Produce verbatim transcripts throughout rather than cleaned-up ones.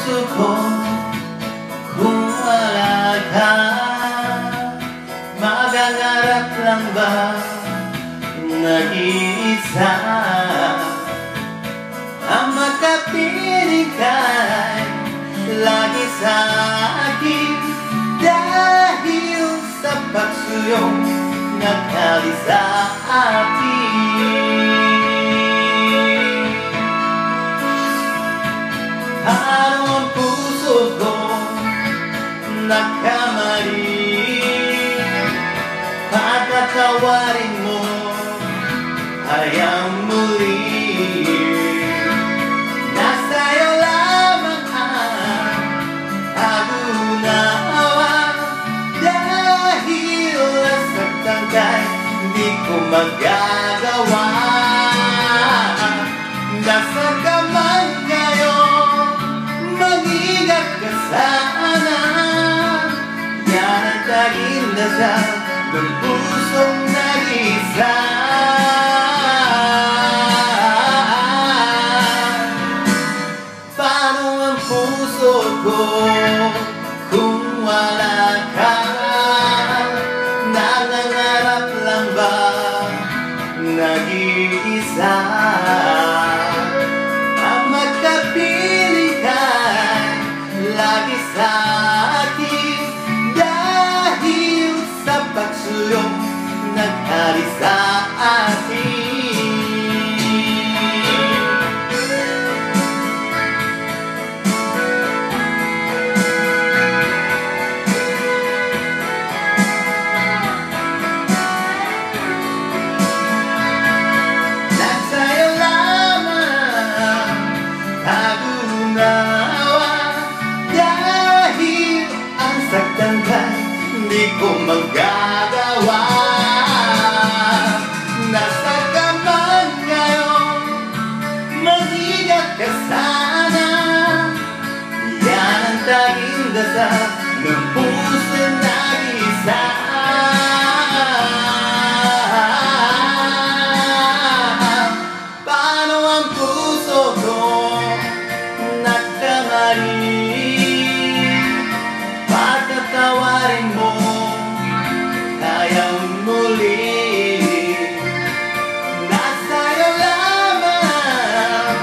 puso ko kung wala ka? Magangarap lang ba nag-iisa? Ang makapiling ka'y lagi sa akin, dahil sa pagsuyong nagkali sa atin. Paano ang puso ko nagkamali? Patatawarin mo hayang muli. Nasa'yo lamang ang agunawa, dahil nasaktan ka'y di ko magagawa. Nasaan ka man ngayon, mag-ingat ka sana. Yan ang taging dasal ng pusong nag-isa. Paano ang puso ko kung wala ka? Nangangarap lang ba nag-iisa? Ang magkapiling ka'y lagi sa akin, dahil sa pagsuyong nag-ali sa atin. Nasa'yo lamang agunawa, dahil ang saktan ka'y di ko magagawa. Nasaan ka man ngayon, mag-ingat ka sana. Yan ang taging dasal ng puso nag-isa. Paano ang puso ko nagkamali? Patatawarin mo hayang muli. Nasa'yo lamang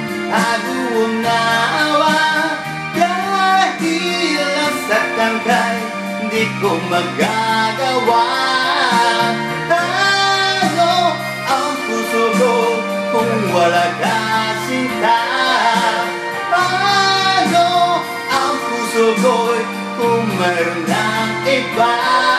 agunawa, dahil nasaktan ka'y di ko magagawa. Ano ang puso ko kung wala ka, sinta? Paano ang puso ko kung mayroon ng iba?